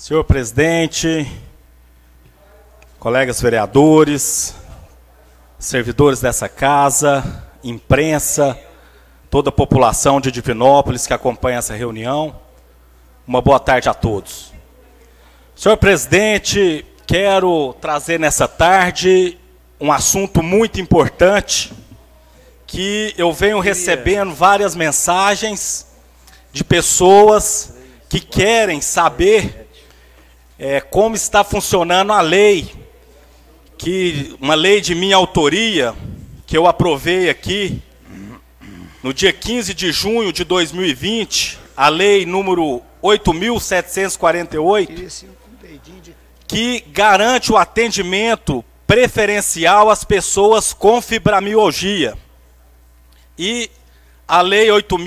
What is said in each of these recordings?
Senhor presidente, colegas vereadores, servidores dessa casa, imprensa, toda a população de Divinópolis que acompanha essa reunião, uma boa tarde a todos. Senhor presidente, quero trazer nessa tarde um assunto muito importante que eu venho recebendo várias mensagens de pessoas que querem saber como está funcionando a lei, uma lei de minha autoria, que eu aprovei aqui no dia 15 de junho de 2020, a lei número 8.748, que garante o atendimento preferencial às pessoas com fibromialgia. E a lei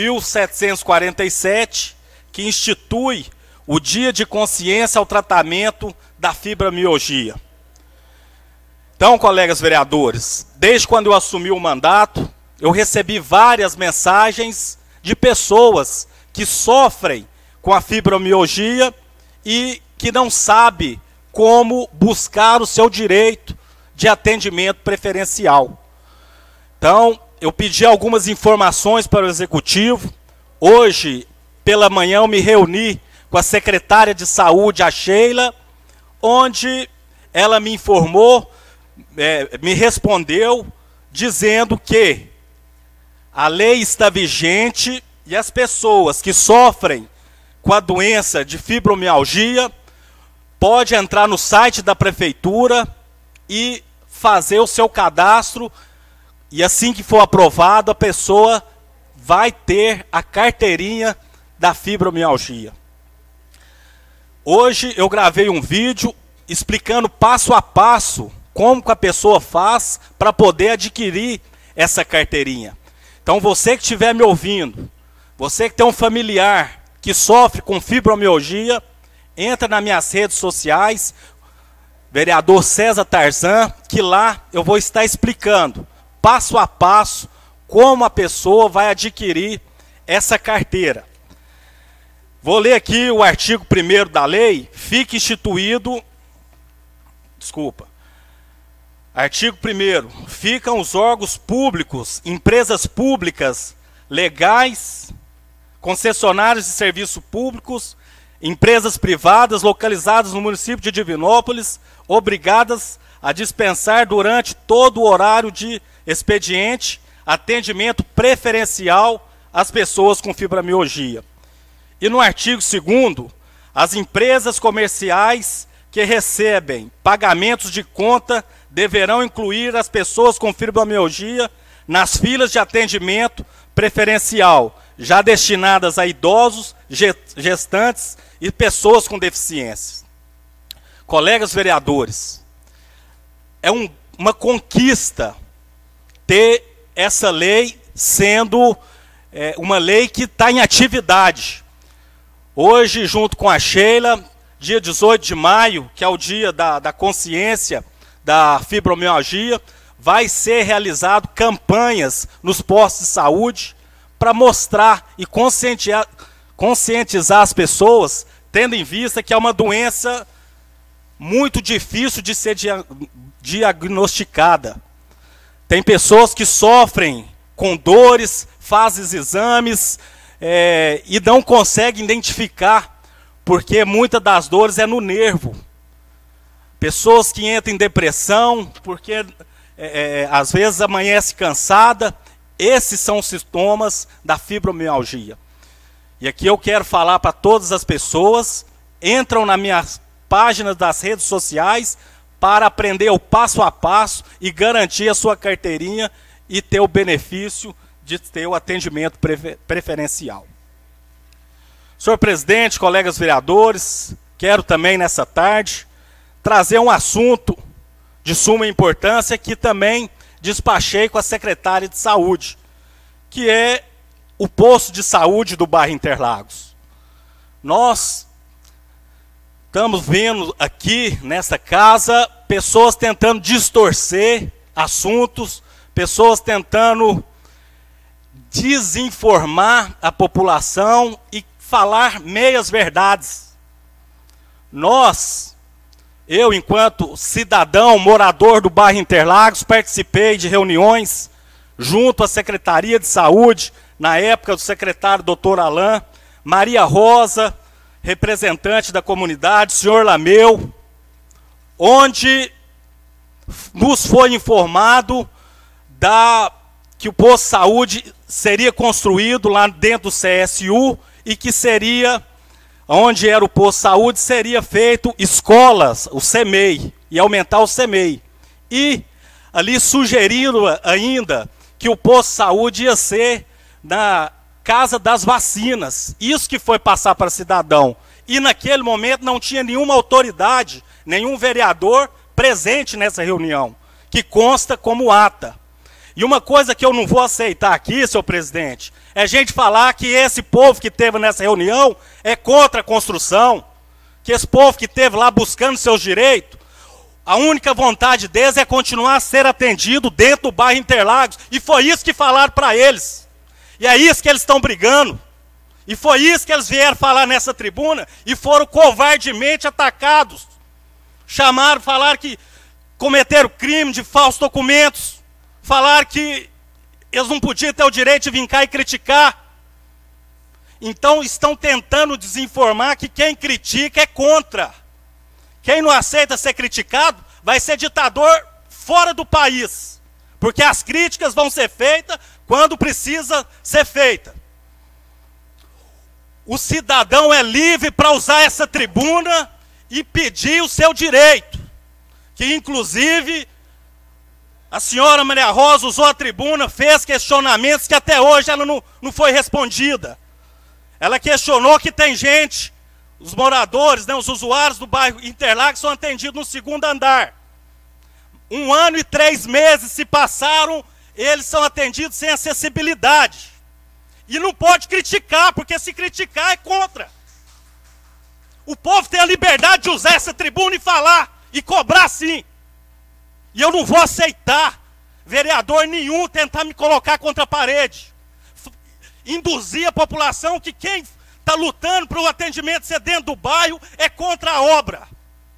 8.747, que institui o Dia de Consciência ao Tratamento da Fibromialgia. Então, colegas vereadores, desde quando eu assumi o mandato, eu recebi várias mensagens de pessoas que sofrem com a fibromialgia e que não sabem como buscar o seu direito de atendimento preferencial. Então, eu pedi algumas informações para o Executivo. Hoje, pela manhã, eu me reuni com a secretária de Saúde, a Sheila, onde ela me informou, me respondeu, dizendo que a lei está vigente e as pessoas que sofrem com a doença de fibromialgia podem entrar no site da prefeitura e fazer o seu cadastro, e assim que for aprovado, a pessoa vai ter a carteirinha da fibromialgia. Hoje eu gravei um vídeo explicando passo a passo como que a pessoa faz para poder adquirir essa carteirinha. Então você que estiver me ouvindo, você que tem um familiar que sofre com fibromialgia, entra nas minhas redes sociais, vereador César Tarzan, que lá eu vou estar explicando passo a passo como a pessoa vai adquirir essa carteira. Vou ler aqui o artigo 1º da lei. Fica instituído, artigo 1º, ficam os órgãos públicos, empresas públicas, legais, concessionários de serviços públicos, empresas privadas localizadas no município de Divinópolis, obrigadas a dispensar durante todo o horário de expediente atendimento preferencial às pessoas com fibromialgia. E no artigo 2º, as empresas comerciais que recebem pagamentos de conta deverão incluir as pessoas com fibromialgia nas filas de atendimento preferencial, já destinadas a idosos, gestantes e pessoas com deficiências. Colegas vereadores, é uma conquista ter essa lei sendo uma lei que está em atividade. Hoje, junto com a Sheila, dia 18 de maio, que é o dia da consciência da fibromialgia, vai ser realizado campanhas nos postos de saúde para mostrar e conscientizar as pessoas, tendo em vista que é uma doença muito difícil de ser diagnosticada. Tem pessoas que sofrem com dores, fazem exames e não conseguem identificar, porque muitas das dores é no nervo. Pessoas que entram em depressão, porque às vezes amanhece cansada. Esses são os sintomas da fibromialgia. E aqui eu quero falar para todas as pessoas, entram nas minhas páginas das redes sociais para aprender o passo a passo e garantir a sua carteirinha e ter o benefício de ter o atendimento preferencial. Senhor presidente, colegas vereadores, quero também nessa tarde trazer um assunto de suma importância que também despachei com a secretária de Saúde, que é o posto de saúde do bairro Interlagos. Nós estamos vendo aqui nessa casa pessoas tentando distorcer assuntos, pessoas tentando desinformar a população e falar meias verdades. Eu, enquanto cidadão, morador do bairro Interlagos, participei de reuniões junto à Secretaria de Saúde, na época do secretário Dr. Alain, Maria Rosa, representante da comunidade, senhor Lameu, onde nos foi informado que o posto de saúde seria construído lá dentro do CSU e que seria, onde era o posto de saúde, seria feito escolas, o CEMEI, e aumentar o CEMEI. E ali sugeriram ainda que o posto de saúde ia ser na Casa das Vacinas. Isso que foi passar para cidadão. E naquele momento não tinha nenhuma autoridade, nenhum vereador presente nessa reunião, que consta como ata. E uma coisa que eu não vou aceitar aqui, senhor presidente, é gente falar que esse povo que teve nessa reunião é contra a construção, que esse povo que teve lá buscando seus direitos, a única vontade deles é continuar a ser atendido dentro do bairro Interlagos. E foi isso que falaram para eles. E é isso que eles estão brigando. E foi isso que eles vieram falar nessa tribuna e foram covardemente atacados. Falaram que cometeram crime de falsos documentos. Falaram que eles não podiam ter o direito de vir cá e criticar. Então estão tentando desinformar que quem critica é contra. Quem não aceita ser criticado vai ser ditador fora do país. Porque as críticas vão ser feitas quando precisa ser feita. O cidadão é livre para usar essa tribuna e pedir o seu direito. Que inclusive a senhora Maria Rosa usou a tribuna, fez questionamentos que até hoje ela não foi respondida. Ela questionou que tem gente, os moradores, né, os usuários do bairro Interlagos são atendidos no segundo andar. 1 ano e 3 meses se passaram, eles são atendidos sem acessibilidade. E não pode criticar, porque se criticar é contra. O povo tem a liberdade de usar essa tribuna e falar, e cobrar sim. E eu não vou aceitar vereador nenhum tentar me colocar contra a parede. Induzir a população que quem está lutando para o atendimento ser dentro do bairro é contra a obra.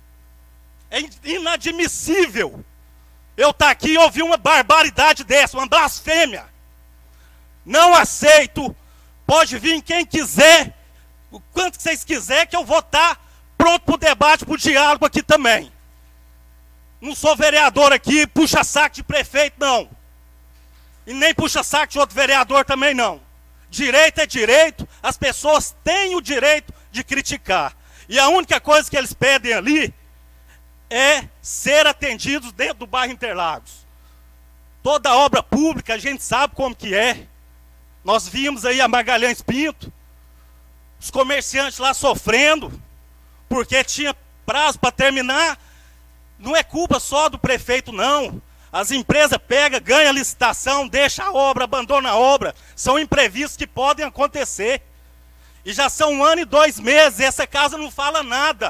É inadmissível eu estar aqui e ouvir uma barbaridade dessa, uma blasfêmia. Não aceito. Pode vir quem quiser, o quanto que vocês quiserem, que eu vou estar pronto para o debate, para o diálogo aqui também. Não sou vereador aqui, puxa saco de prefeito, não. E nem puxa saco de outro vereador também, não. Direito é direito, as pessoas têm o direito de criticar. E a única coisa que eles pedem ali é ser atendidos dentro do bairro Interlagos. Toda obra pública, a gente sabe como que é. Nós vimos aí a Magalhães Pinto, os comerciantes lá sofrendo, porque tinha prazo para terminar. Não é culpa só do prefeito, não. As empresas pegam, ganham a licitação, deixam a obra, abandonam a obra. São imprevistos que podem acontecer. E já são 1 ano e 2 meses, e essa casa não fala nada.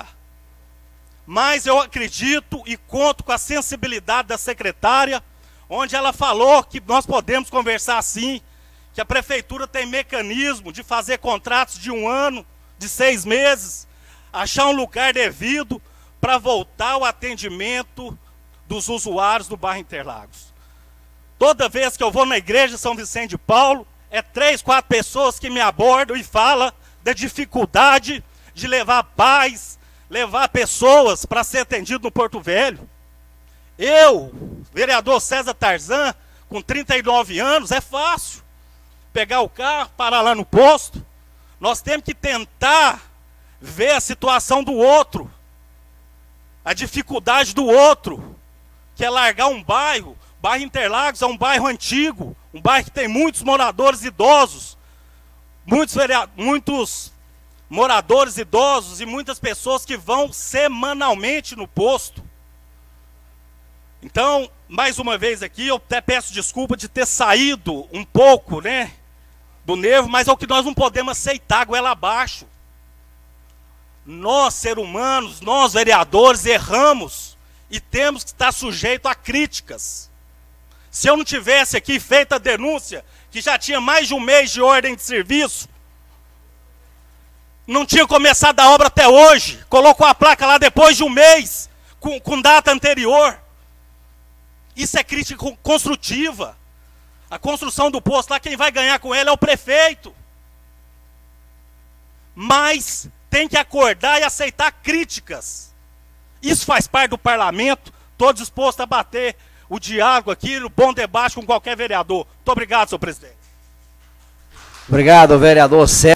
Mas eu acredito e conto com a sensibilidade da secretária, onde ela falou que nós podemos conversar sim, que a prefeitura tem mecanismo de fazer contratos de 1 ano, de 6 meses, achar um lugar devido para voltar ao atendimento dos usuários do bairro Interlagos. Toda vez que eu vou na igreja São Vicente de Paulo, é 3, 4 pessoas que me abordam e falam da dificuldade de levar paz, levar pessoas para ser atendido no Porto Velho. Eu, vereador César Tarzan, com 39 anos, é fácil pegar o carro, parar lá no posto. Nós temos que tentar ver a situação do outro, a dificuldade do outro, que é largar um bairro. Bairro Interlagos é um bairro antigo, um bairro que tem muitos moradores idosos, muitos moradores idosos e muitas pessoas que vão semanalmente no posto. Então, mais uma vez aqui, eu até peço desculpa de ter saído um pouco, né, do nervo, mas é o que nós não podemos aceitar, goela abaixo. Nós, seres humanos, nós, vereadores, erramos e temos que estar sujeitos a críticas. Se eu não tivesse aqui feito a denúncia, que já tinha mais de 1 mês de ordem de serviço, Não tinha começado a obra até hoje. Colocou a placa lá depois de um mês, com data anterior. Isso é crítica construtiva. A construção do posto lá, quem vai ganhar com ela é o prefeito. Mas tem que acordar e aceitar críticas. Isso faz parte do parlamento. Estou disposto a bater o diálogo aqui, o bom debate com qualquer vereador. Muito obrigado, senhor presidente. Obrigado, vereador Sérgio.